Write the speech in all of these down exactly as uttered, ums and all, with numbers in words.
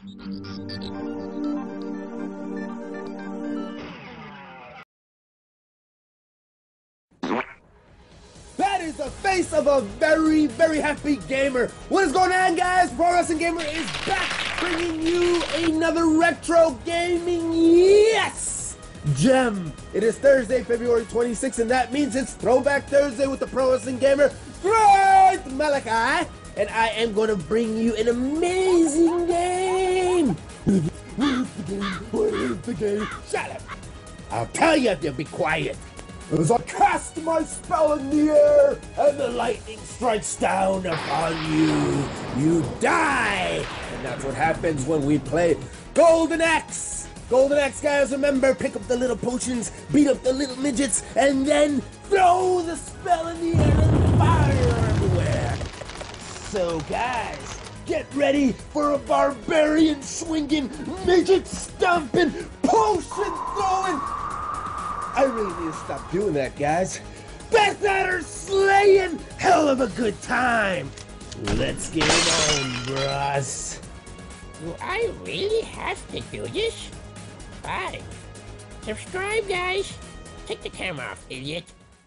That is the face of a very, very happy gamer. What is going on, guys? Pro Wrestling Gamer is back, bringing you another retro gaming, yes, gem. It is Thursday, February twenty-sixth, and that means it's Throwback Thursday with the Pro Wrestling Gamer, Great Malachi, and I am going to bring you an amazing game. What is the game? What is the game? Shut up. I'll tell you if you be quiet. As I cast my spell in the air, and the lightning strikes down upon you, you die! And that's what happens when we play Golden Axe! Golden Axe, guys, remember, pick up the little potions, beat up the little midgets, and then throw the spell in the air and fire everywhere! So, guys, get ready for a barbarian swinging, midget stomping, potion throwing... I really need to stop doing that, guys. Best Batter slaying, hell of a good time. Let's get it on, bros. Do I really have to do this? Fine. Subscribe, guys. Take the camera off, idiot.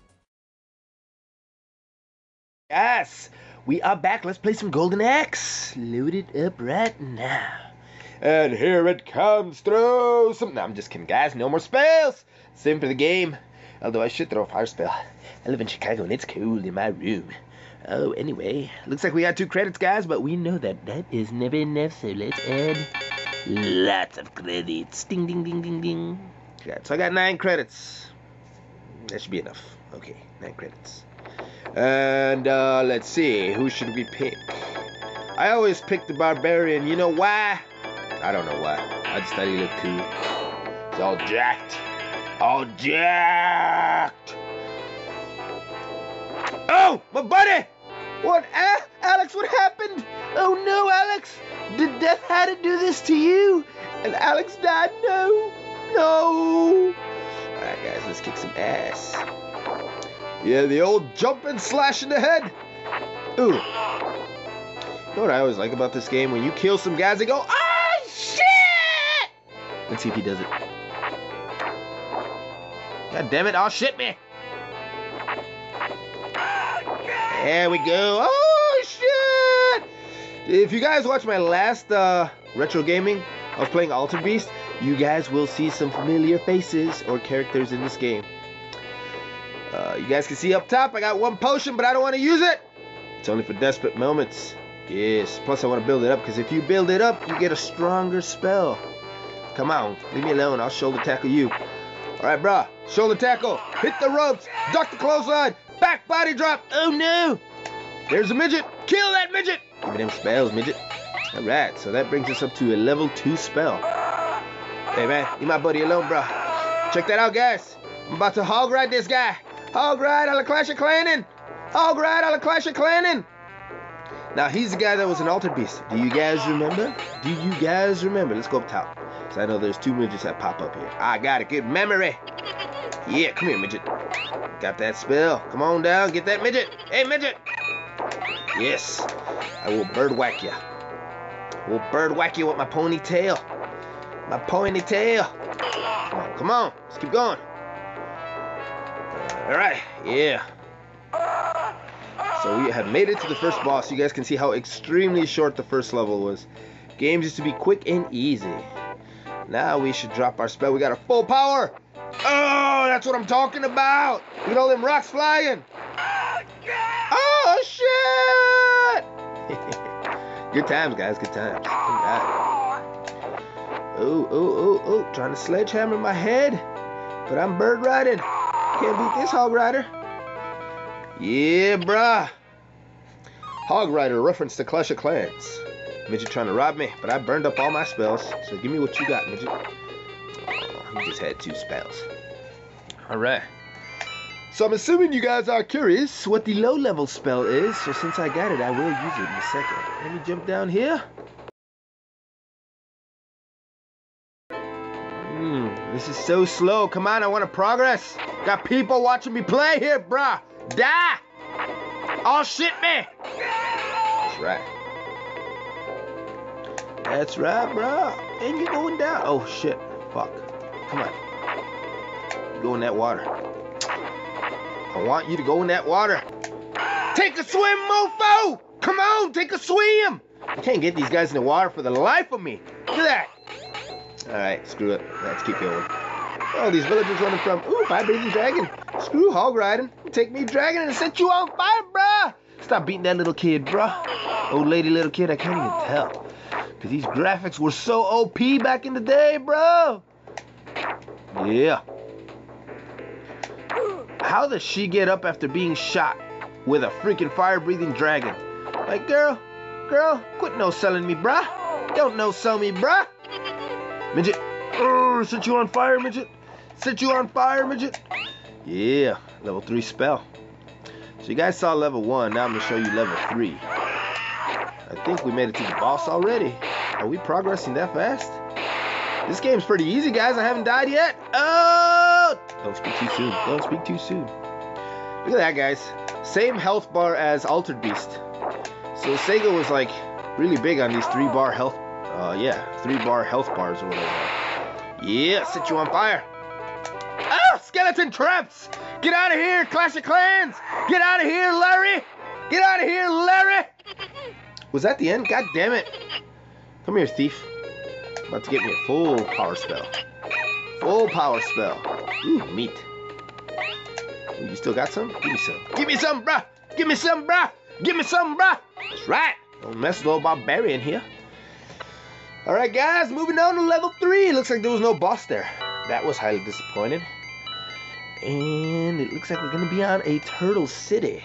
Yes, we are back. Let's play some Golden Axe. Load it up right now. And here it comes. Throw some... No, I'm just kidding, guys. No more spells. Same for the game. Although I should throw a fire spell. I live in Chicago and it's cold in my room. Oh, anyway. Looks like we got two credits, guys, but we know that that is never enough, so let's add lots of credits. Ding, ding, ding, ding, ding. Okay, so I got nine credits. That should be enough. Okay, nine credits. And, uh, let's see. Who should we pick? I always pick the Barbarian. You know why? I don't know why. I just thought he looked cool. He's all jacked. All jacked. Oh, my buddy! What, uh, Alex, what happened? Oh no, Alex! Did Death had to do this to you? And Alex died? No, no. Alright, guys, let's kick some ass. Yeah, the old jump and slash in the head. Ooh. You know what I always like about this game? When you kill some guys, they go, oh, shit! Let's see if he does it. God damn it, oh shit me! There we go. Oh shit! If you guys watch my last uh, retro gaming of playing Altered Beast, you guys will see some familiar faces or characters in this game. Uh, you guys can see up top, I got one potion, but I don't want to use it. It's only for desperate moments. Yes, plus I want to build it up, because if you build it up, you get a stronger spell. Come on, leave me alone, I'll shoulder tackle you. Alright, bruh. Shoulder tackle. Hit the ropes. Duck the clothesline. Back body drop. Oh, no. There's a midget. Kill that midget. Give me them spells, midget. Alright, so that brings us up to a level two spell. Hey, man. Leave my buddy alone, bruh. Check that out, guys. I'm about to hog ride this guy. Hog ride a la Clash of Clans. Hog ride a la Clash of Clans. Now, he's the guy that was an Altered Beast. Do you guys remember? Do you guys remember? Let's go up top. So I know there's two midgets that pop up here. I got a good memory. Yeah, come here, midget. Got that spell. Come on down, get that midget. Hey, midget. Yes, I will bird whack you. I will bird whack you with my ponytail. My ponytail. Come on, come on. Let's keep going. All right, yeah. So we have made it to the first boss. You guys can see how extremely short the first level was. Games used to be quick and easy. Now we should drop our spell. We got a full power. Oh, that's what I'm talking about. Look at all them rocks flying. Oh, shit. Good times, guys. Good times. Oh, oh, oh, oh. Trying to sledgehammer my head. But I'm bird riding. Can't beat this hog rider. Yeah, bruh. Hog rider, reference to Clash of Clans. Midget trying to rob me, but I burned up all my spells. So give me what you got, midget. Oh, he just had two spells. Alright. So I'm assuming you guys are curious what the low level spell is. So since I got it, I will use it in a second. Let me jump down here. Hmm, this is so slow. Come on, I want to progress. Got people watching me play here, bruh. Die! Oh, shit me! That's right. That's right, bro. And you're going down. Oh, shit. Fuck. Come on. Go in that water. I want you to go in that water. Take a swim, mofo! Come on, take a swim! I can't get these guys in the water for the life of me. Look at that. Alright, screw it. Let's keep going. Oh, these villagers running from... Ooh, fire-breathing dragon. Screw hog riding. Take me dragon and set you on fire, bruh. Stop beating that little kid, bruh. Old lady, little kid, I can't even tell. Because these graphics were so O P back in the day, bro. Yeah. How does she get up after being shot with a freaking fire-breathing dragon? Like, girl, girl, quit no-selling me, bruh. Don't no-sell me, bruh. Midget. Oh, set you on fire, midget. Set you on fire, midget. Yeah, level three spell. So you guys saw level one. Now I'm going to show you level three. I think we made it to the boss already. Are we progressing that fast? This game's pretty easy, guys. I haven't died yet. Oh! Don't speak too soon. Don't speak too soon. Look at that, guys. Same health bar as Altered Beast. So Sega was like really big on these three bar health. Uh, yeah, three bar health bars or whatever. Yeah, set you on fire. Oh, skeleton traps! Get out of here, Clash of Clans! Get out of here, Larry! Get out of here, Larry! Was that the end? God damn it! Come here, thief. About to get me a full power spell. Full power spell. Ooh, meat. Ooh, you still got some? Give me some. Give me some, bruh! Give me some, bruh! Give me some, bruh! That's right. Don't mess with old barbarian here. Alright, guys, moving on to level three. Looks like there was no boss there. That was highly disappointed. And it looks like we're going to be on a turtle city.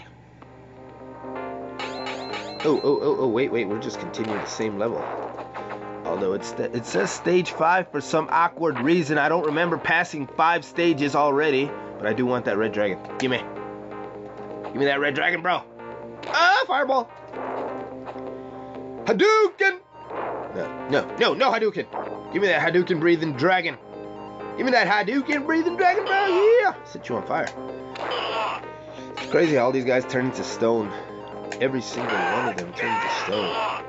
Oh, oh, oh, oh, wait, wait. We're just continuing the same level. Although it's it says stage five for some awkward reason. I don't remember passing five stages already. But I do want that red dragon. Give me. Give me that red dragon, bro. Ah, fireball. Hadouken. No, no, no, no Hadouken. Give me that Hadouken breathing dragon. Give me that Hadouken breathing dragon, bro. Yeah. Set you on fire. It's crazy how all these guys turn into stone. Every single one of them turns into stone.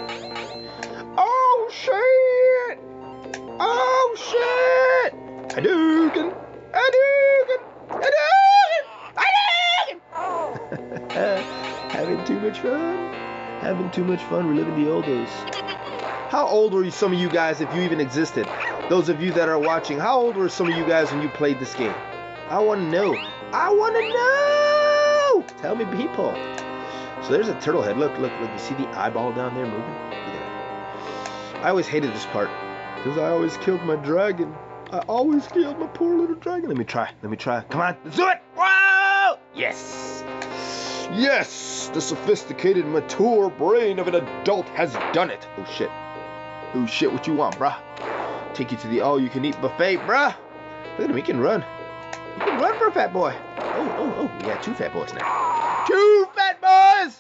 Oh, shit. Oh, shit. Hadouken. Hadouken. Hadouken. Hadouken. Having too much fun. Having too much fun reliving the old days. How old were you, some of you guys, if you even existed? Those of you that are watching, how old were some of you guys when you played this game? I want to know. I want to know. Tell me, people. So there's a turtle head. Look, look, look. You see the eyeball down there moving? Look at that. I always hated this part because I always killed my dragon. I always killed my poor little dragon. Let me try. Let me try. Come on. Let's do it. Whoa! Yes. Yes. The sophisticated, mature brain of an adult has done it. Oh, shit. Oh, shit. What you want, bruh? Take you to the all-you-can-eat buffet, bruh. Look at him. He can run. He can run for a fat boy. Oh, oh, oh. We got two fat boys now. Two fat boys!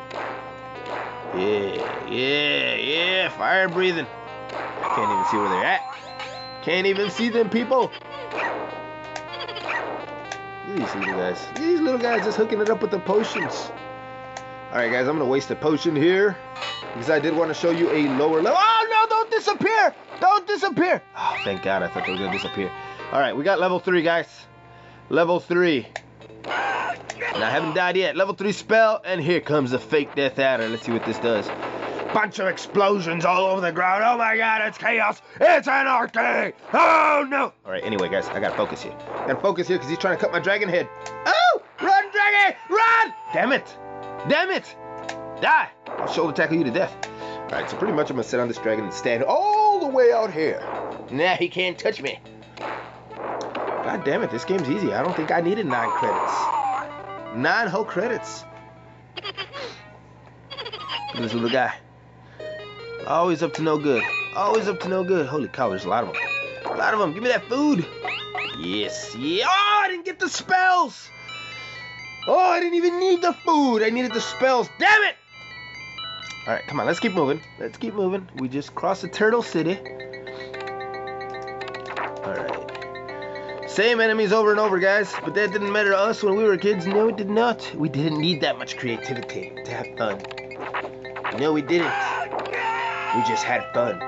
Yeah, yeah, yeah. Fire breathing. Can't even see where they're at. Can't even see them, people. Look at these little guys. These little guys just hooking it up with the potions. Alright, guys. I'm going to waste a potion here because I did want to show you a lower level. Oh, no. Don't disappear. Don't disappear. Oh, thank God. I thought they were going to disappear. Alright, we got level three, guys. Level three. And I haven't died yet. Level three spell, and here comes the fake Death Adder. Let's see what this does. Bunch of explosions all over the ground. Oh my God, it's chaos. It's anarchy. Oh no. All right, anyway, guys, I gotta focus here. I gotta focus here because he's trying to cut my dragon head. Oh, run, dragon, run! Damn it. Damn it. Die. I'll shoulder tackle you to death. All right, so pretty much I'm gonna sit on this dragon and stand all the way out here. Nah, he can't touch me. God damn it, this game's easy. I don't think I needed nine credits. Nine whole credits. Look at this little guy. Always up to no good. Always up to no good. Holy cow, there's a lot of them. A lot of them. Give me that food. Yes, yeah. Oh, I didn't get the spells. Oh, I didn't even need the food. I needed the spells. Damn it. All right, come on. Let's keep moving. Let's keep moving. We just crossed the Turtle City. All right. Same enemies over and over, guys. But that didn't matter to us when we were kids. No, it did not. We didn't need that much creativity to have fun. No, we didn't. We just had fun.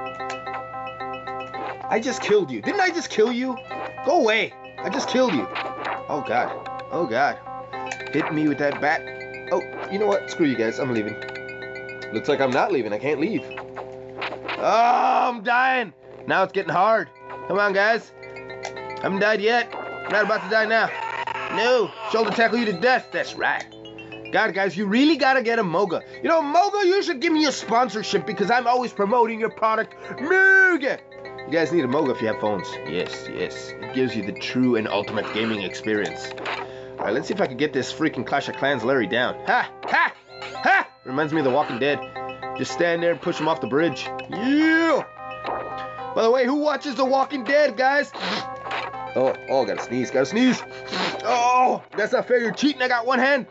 I just killed you. Didn't I just kill you? Go away. I just killed you. Oh, God. Oh, God. Hit me with that bat. Oh, you know what? Screw you guys. I'm leaving. Looks like I'm not leaving. I can't leave. Oh, I'm dying. Now it's getting hard. Come on, guys. Haven't died yet. I'm not about to die now. No. Shoulder tackle you to death. That's right. God, guys, you really gotta get a Moga. You know, Moga, you should give me a sponsorship because I'm always promoting your product, Moga. You guys need a Moga if you have phones. Yes, yes. It gives you the true and ultimate gaming experience. All right, let's see if I can get this freaking Clash of Clans Larry down. Ha! Ha! Ha! Reminds me of The Walking Dead. Just stand there and push him off the bridge. Yeah! By the way, who watches The Walking Dead, guys? Oh, oh, gotta sneeze, gotta sneeze. Oh, that's not fair. You're cheating. I got one hand.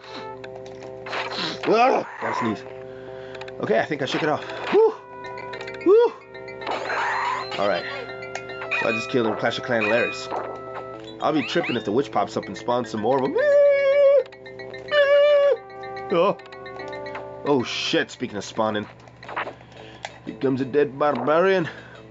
Oh, gotta sneeze. Okay, I think I shook it off. Woo! Woo! Alright. So I just killed him Clash of Clans Larrys. I'll be tripping if the witch pops up and spawns some more of them. Oh. Oh shit, speaking of spawning. Here comes a dead barbarian.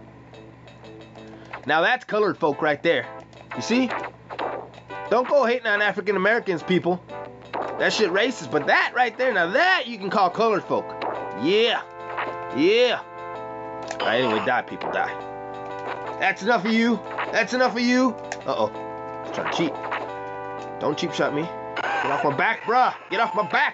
Now that's colored folk right there. You see? Don't go hating on African Americans, people. That shit racist, but that right there, now that you can call colored folk. Yeah. Yeah. Alright, anyway, die, people, die. That's enough of you. That's enough of you. Uh-oh. He's trying to cheat. Don't cheap shot me. Get off my back, bruh. Get off my back.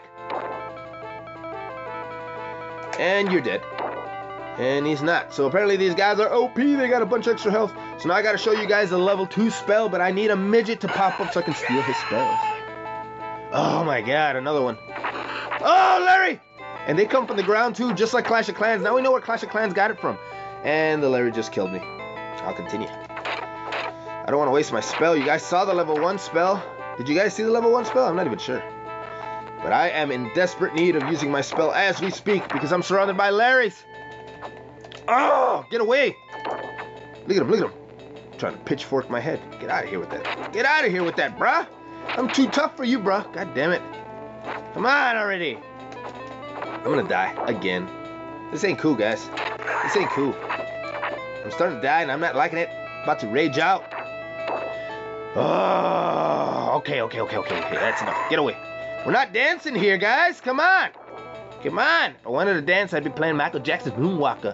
And you're dead. And he's not. So apparently these guys are O P. They got a bunch of extra health. So now I got to show you guys a level two spell, but I need a midget to pop up so I can steal his spells. Oh my god, another one. Oh, Larry! And they come from the ground too, just like Clash of Clans. Now we know where Clash of Clans got it from. And the Larry just killed me. I'll continue. I don't want to waste my spell. You guys saw the level one spell. Did you guys see the level one spell? I'm not even sure. But I am in desperate need of using my spell as we speak because I'm surrounded by Larrys. Oh, get away. Look at him, look at him. I'm trying to pitchfork my head. Get out of here with that. Get out of here with that, bruh. I'm too tough for you, bruh. God damn it. Come on already. I'm gonna die again. This ain't cool, guys. This ain't cool. I'm starting to die and I'm not liking it. About to rage out. Oh, okay, okay, okay, okay, okay. That's enough. Get away. We're not dancing here, guys. Come on. Come on. If I wanted to dance, I'd be playing Michael Jackson's Moonwalker.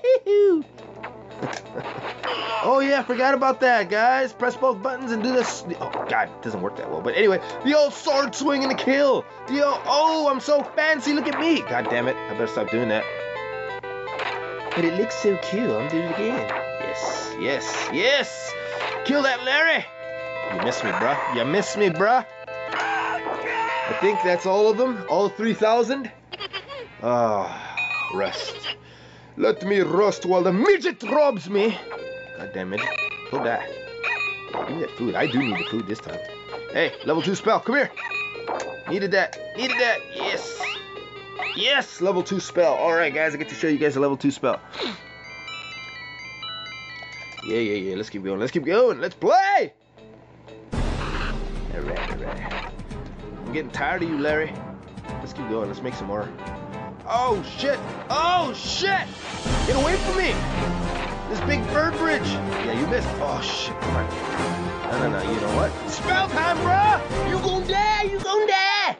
Oh, yeah, I forgot about that, guys. Press both buttons and do this. Oh, God, it doesn't work that well. But anyway, the old sword swing and the kill. The old, oh, I'm so fancy. Look at me. God damn it. I better stop doing that. But it looks so cool. I'm doing it again. Yes, yes, yes. Kill that Larry. You missed me, bruh. You missed me, bruh. I think that's all of them. All three thousand. Ah, oh, rest. Let me rest while the midget robs me. God damn it. Go die. Give me that food. I do need the food this time. Hey, level two spell. Come here. Needed that. Needed that. Yes. Yes, level two spell. Alright, guys. I get to show you guys a level two spell. Yeah, yeah, yeah. Let's keep going. Let's keep going. Let's play. Alright, alright. I'm getting tired of you, Larry. Let's keep going. Let's make some more. Oh, shit. Oh, shit. Get away from me. This big bird bridge. Yeah, you missed. Oh, shit. Come on. No, no, no. You know what? Spell time, bruh. You gonna die. You gonna die.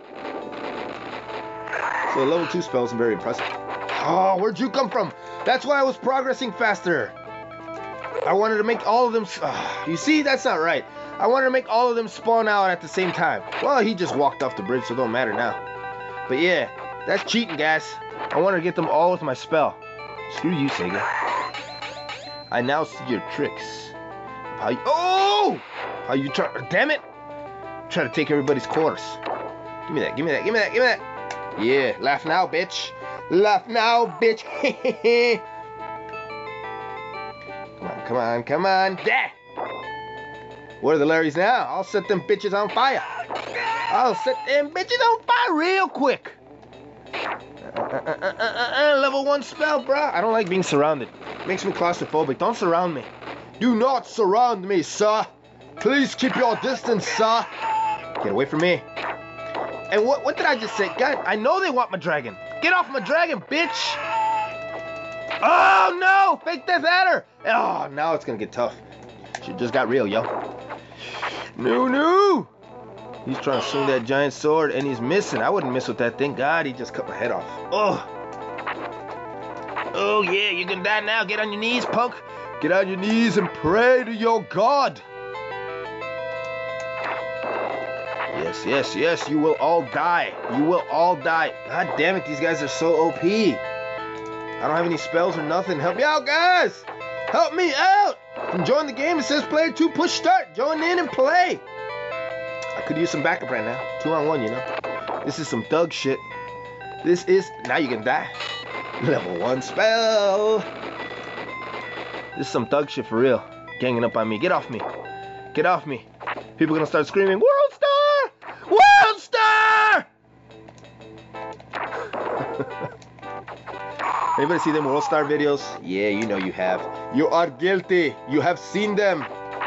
So level two spell is very impressive. Oh, where'd you come from? That's why I was progressing faster. I wanted to make all of them... Oh, you see? That's not right. I wanted to make all of them spawn out at the same time. Well, he just walked off the bridge, so it don't matter now. But yeah, that's cheating, guys. I wanted to get them all with my spell. Screw you, Sega. I now see your tricks. How you... Oh! How you try... Damn it! Try to take everybody's quarters. Give me that, give me that, give me that, give me that. Yeah, laugh now, bitch. Laugh now, bitch. Come on, come on, come on. There! Where are the Larrys now? I'll set them bitches on fire. I'll set them bitches on fire real quick. Uh, uh, uh, uh, uh, uh, level one spell, bruh. I don't like being surrounded. It makes me claustrophobic. Don't surround me. Do not surround me, sir. Please keep your distance, sir. Get away from me. And what, what did I just say? God, I know they want my dragon. Get off my dragon, bitch. Oh, no! Fake death adder! Oh, now it's gonna get tough. Shit just got real, yo. No, no! He's trying to swing that giant sword, and he's missing. I wouldn't miss with that thing. God, he just cut my head off. Oh! Oh, yeah, you can die now. Get on your knees, punk. Get on your knees and pray to your God. Yes, yes, yes, you will all die. You will all die. God damn it, these guys are so O P. I don't have any spells or nothing. Help me out, guys. Help me out. I'm joining the game. It says player two, push start. Join in and play. I could use some backup right now. Two on one, you know. This is some thug shit. This is, now you can die. Level one spell. This is some thug shit for real. Ganging up on me. Get off me. Get off me. People are gonna start screaming, World Star! World Star! Anybody see them World Star videos? Yeah, you know you have. You are guilty. You have seen them.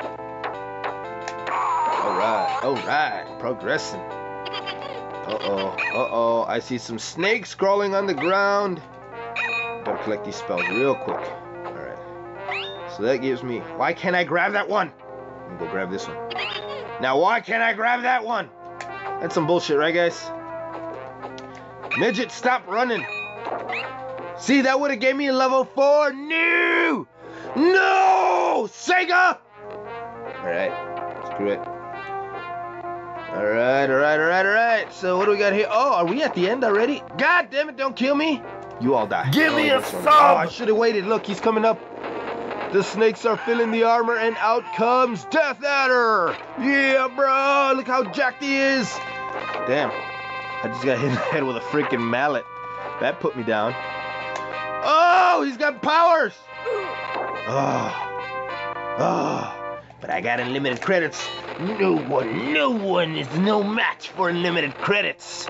Alright, alright. Progressing. Uh-oh, uh-oh. I see some snakes crawling on the ground. Gotta collect these spells real quick. Alright. So that gives me... Why can't I grab that one? I'm gonna go grab this one. Now, why can't I grab that one? That's some bullshit, right, guys? Midget, stop running. See, that would have gave me a level four. No! No! Sega! Alright. Screw it. Alright, alright, alright, alright. So, what do we got here? Oh, are we at the end already? God damn it, don't kill me. You all die. Give oh, me a sub! Oh, I should have waited. Look, he's coming up. The snakes are filling the armor, and out comes Death Adder. Yeah, bro. Look how jacked he is. Damn. I just got hit in the head with a freaking mallet. That put me down. Oh, he's got powers. Oh. Oh. But I got unlimited credits. No one, no one is no match for unlimited credits.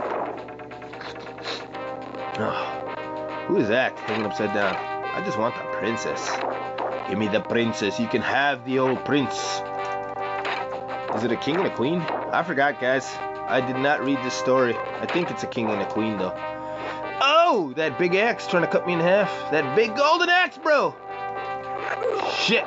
Oh. Who is that hanging upside down? I just want the princess. Give me the princess. You can have the old prince. Is it a king and a queen? I forgot, guys. I did not read this story. I think it's a king and a queen, though. Oh, that big axe trying to cut me in half. That big golden axe, bro. Shit.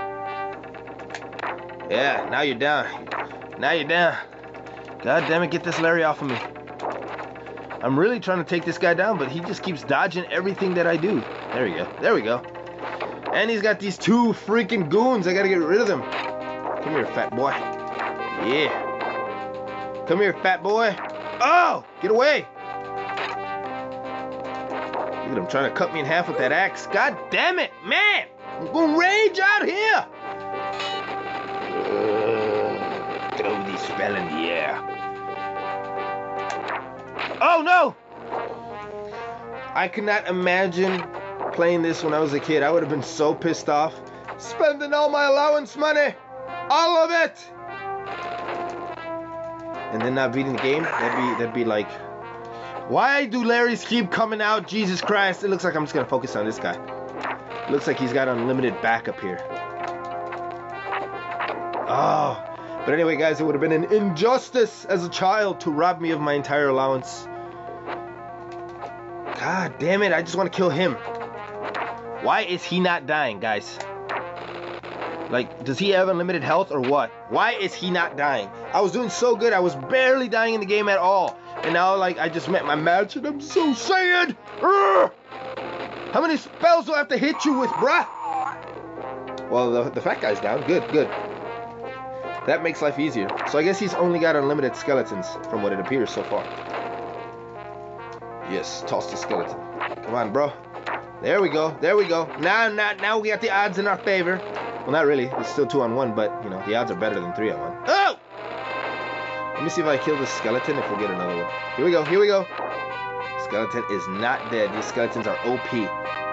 Yeah, now you're down. Now you're down. God damn it, get this Larry off of me. I'm really trying to take this guy down, but he just keeps dodging everything that I do. There we go. There we go. And he's got these two freaking goons. I gotta get rid of them. Come here, fat boy. Yeah. Come here, fat boy. Oh! Get away! Look at him trying to cut me in half with that axe. God damn it, man! I'm gonna rage out here! Uh, throw the spell in the air. Oh no! I could not imagine playing this when I was a kid. I would have been so pissed off. Spending all my allowance money. All of it! And then not beating the game? That'd be, that'd be like... Why do Larrys keep coming out? Jesus Christ. It looks like I'm just going to focus on this guy. Looks like he's got unlimited backup here. Oh. But anyway, guys, it would have been an injustice as a child to rob me of my entire allowance. God damn it. I just want to kill him. Why is he not dying, guys? Like, does he have unlimited health or what? Why is he not dying? I was doing so good. I was barely dying in the game at all. And now, like, I just met my match and I'm so sad. Urgh! How many spells do I have to hit you with, bruh? Well, the, the fat guy's down. Good, good. That makes life easier. So I guess he's only got unlimited skeletons from what it appears so far. Yes, toss the skeleton. Come on, bro. There we go. There we go. Now, now, now we got the odds in our favor. Well, not really. It's still two on one, but, you know, the odds are better than three on one. Oh! Let me see if I kill this skeleton, if we'll get another one. Here we go. Here we go. Skeleton is not dead. These skeletons are O P.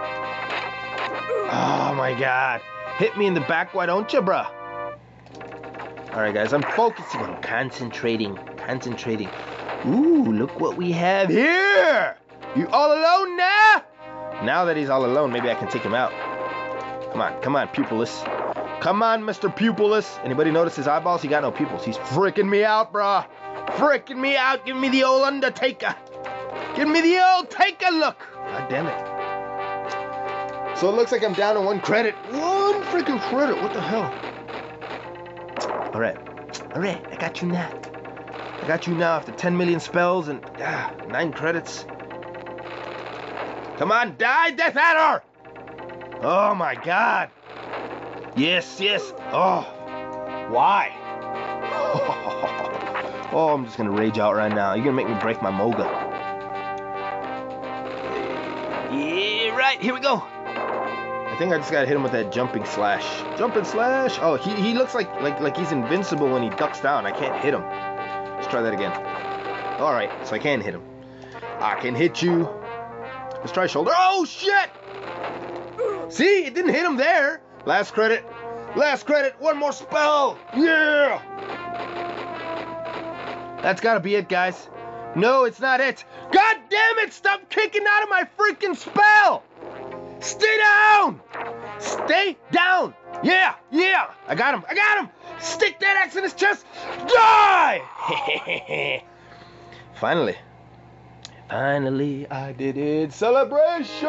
Oh, my God. Hit me in the back. Why don't you, bruh? All right, guys. I'm focusing. I'm concentrating. Concentrating. Ooh, look what we have here. You all alone now? Now that he's all alone, maybe I can take him out. Come on, come on, pupilless. Come on, Mister Pupilless. Anybody notice his eyeballs? He got no pupils. He's freaking me out, bruh. Freaking me out. Give me the old Undertaker. Give me the old Taker look. God damn it. So it looks like I'm down to one credit. One freaking credit. What the hell? Alright. Alright, I got you now. I got you now after ten million spells and ah, nine credits. Come on, die, Death Adder! Oh my god. Yes, yes. Oh. Why? Oh, I'm just gonna rage out right now. You're gonna make me break my Moga. Yeah, right, here we go. I think I just gotta hit him with that jumping slash. Jumping slash. Oh, he, he looks like, like like he's invincible when he ducks down. I can't hit him. Let's try that again. Alright, so I can hit him. I can hit you. Let's try shoulder. Oh, shit! See, it didn't hit him there. Last credit. Last credit. One more spell. Yeah! That's gotta be it, guys. No, it's not it. God damn it! Stop kicking out of my freaking spell! Stay down! Stay down! Yeah, yeah! I got him, I got him! Stick that axe in his chest! Die! Finally. Finally, I did it. Celebration!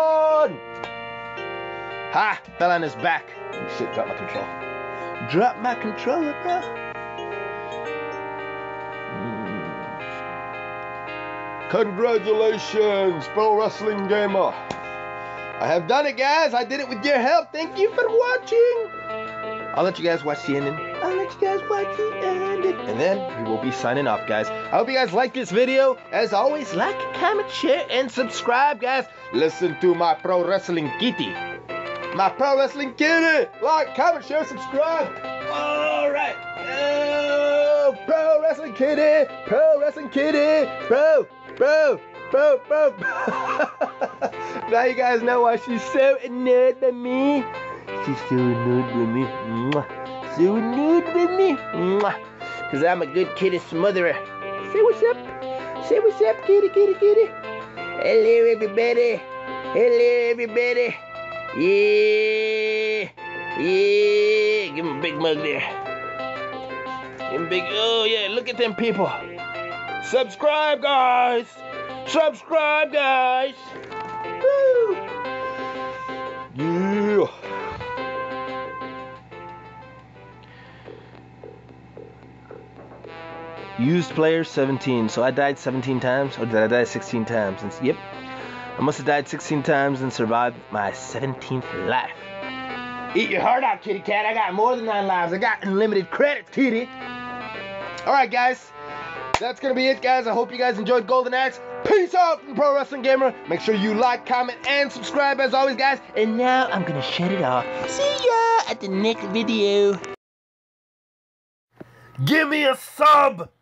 Ha! Fell on his back. Oh, shit, drop my control. Drop my controller, bro. Mm. Congratulations, pro wrestling gamer. I have done it, guys. I did it with your help. Thank you for watching. I'll let you guys watch the ending. I'll let you guys watch the ending. And then we will be signing off, guys. I hope you guys like this video. As always, like, comment, share, and subscribe, guys. Listen to my pro wrestling kitty. My pro wrestling kitty. Like, comment, share, subscribe. All right. Oh, pro wrestling kitty. Pro wrestling kitty. Pro, pro, pro, pro. Now you guys know why she's so annoyed by me. She's so annoyed with me. Mwah. So annoyed with me. Because I'm a good kitty smotherer. Say what's up. Say what's up, kitty, kitty, kitty. Hello, everybody. Hello, everybody. Yeah. Yeah. Give him a big mug there. Give him a big. Oh, yeah. Look at them people. Subscribe, guys. Subscribe, guys. Woo. Yeah. Used player seventeen. So I died seventeen times, or did I die sixteen times? And, yep. I must have died sixteen times and survived my seventeenth life. Eat your heart out, kitty cat. I got more than nine lives. I got unlimited credits, kitty. Alright, guys. That's going to be it, guys. I hope you guys enjoyed Golden Axe. Peace out from Pro Wrestling Gamer. Make sure you like, comment, and subscribe as always, guys. And now I'm going to shut it off. See ya at the next video. Give me a sub!